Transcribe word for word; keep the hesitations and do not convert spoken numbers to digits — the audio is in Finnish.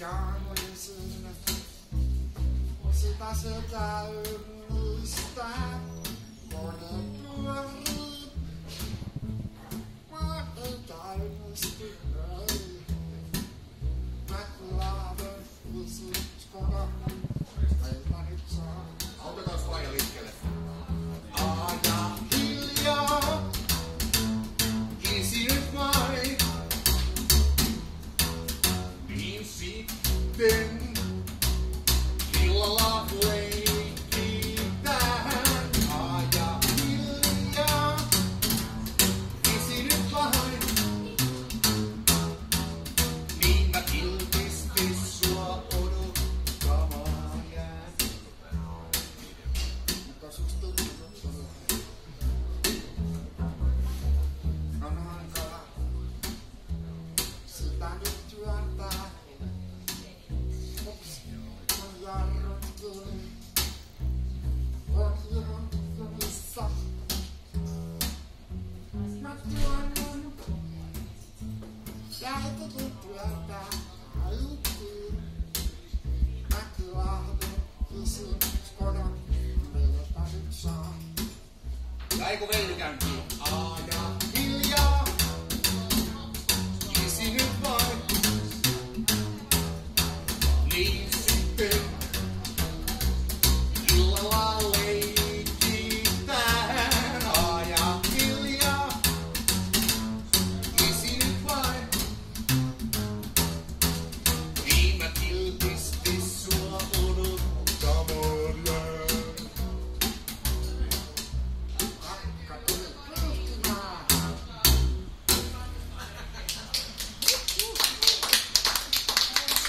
pian olisin sitä se käynnistää. Kone pyörii, mä ei käynnisty, ei. McLaren viisikoda, ei mä nyt saa. Autetaan Faija liikkeelle. Aja hiljaa, isi nyt vain. Niin sitten illalla leikitään. Aja hiljaa, isi nyt vain. Niin mä kiltisti sua odottamaan jään. Mutta susta on hankala sitä nyt työntää. Ups, mun jarrut kiinni. On ihan jumissa. Mä työnnän. Jäitäkin työntää kaikkiin. Mäkilahden viisikodan. Meiltä nyt saa. Jäikö Veili käyntiin? Aja hiljaa, isi nyt vain. Niin sitten illalla leikitään. Aja hiljaa, isi nyt vain. Niin mä kiltisti